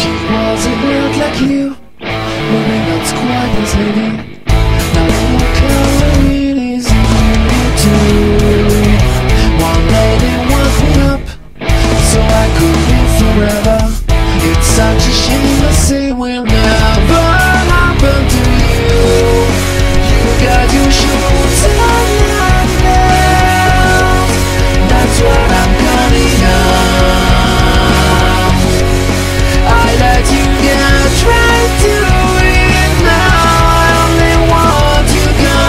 She wasn't not like you, maybe not quite as heavy. Now look how it is you do. One day they woke me up, so I could live forever. It's such a shame to say will never happen to you. You got your shoes on now. That's what I'm calling out. I let you get right to it now. I only want you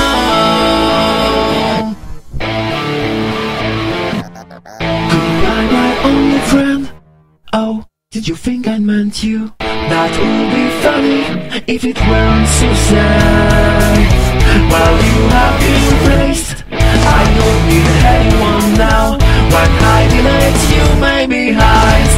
gone. Goodbye, my only friend. Oh, did you think I meant you? That would be funny if it weren't so sad. Well, you have been replaced. I don't need anyone now. When I delete you, maybe I